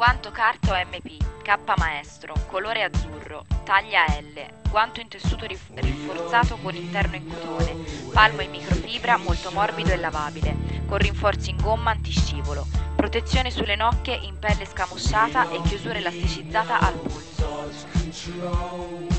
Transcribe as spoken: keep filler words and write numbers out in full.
Guanto Carta O M P, K Maestro, colore azzurro, taglia L, guanto in tessuto rif- rinforzato con interno in cotone, palmo in microfibra molto morbido e lavabile, con rinforzi in gomma antiscivolo, protezione sulle nocche in pelle scamosciata e chiusura elasticizzata al polso.